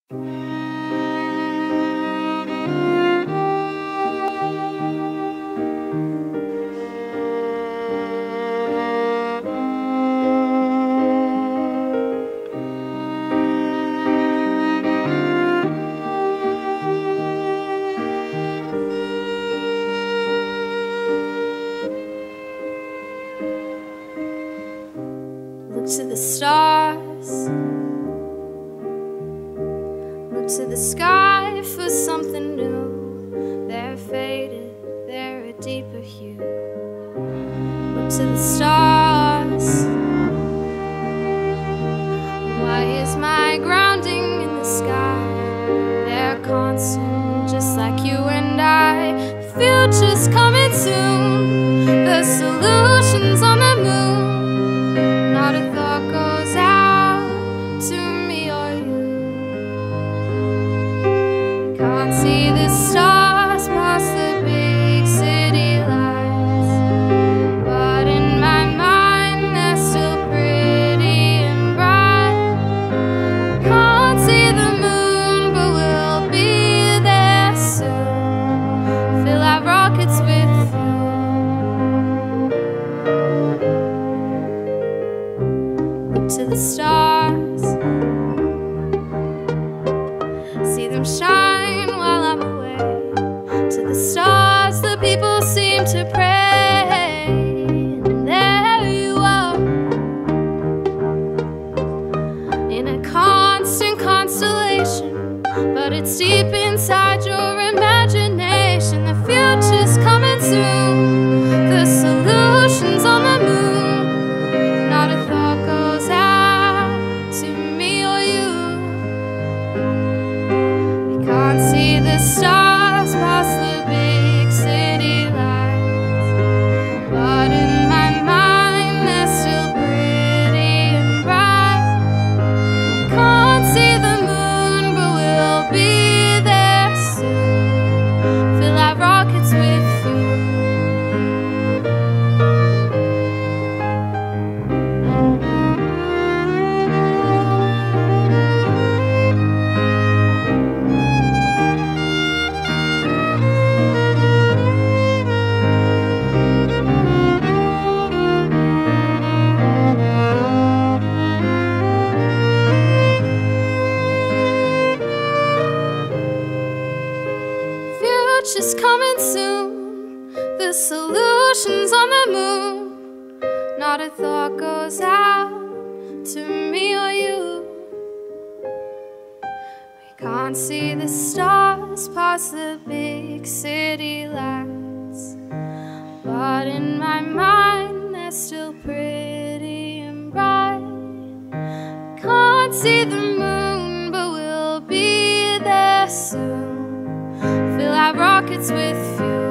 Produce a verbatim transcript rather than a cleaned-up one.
Look to the stars, look to the sky for something new. They're faded, they're a deeper hue. Look to the stars. Why is my grounding in the sky? They're constant, just like you and I. The future's coming soon, the solution's on the moon. Not a thought goes out to me or you. Can't see the stars past the big city lights, but in my mind they're still pretty and bright. Can't see the moon, but we'll be there soon. Fill our rockets with to the stars, see them shine while I'm away. To the stars the people seem to pray, and there you are, in a constant constellation, but it's deep inside your imagination. The future's coming soon, the solution's on the moon. Not a thought goes out to me or you. We can't see the stars past the big city lights, but in my mind they're still pretty and bright. Can't see the moon, but we'll be there soon. Fill our rockets with future's coming soon, the solution's on the moon. Not a thought goes out to me or you. We can't see the stars past the big city lights, but in my mind they're still pretty and bright. Can't see the moon, but we'll be there soon. Fill our rockets with fuel.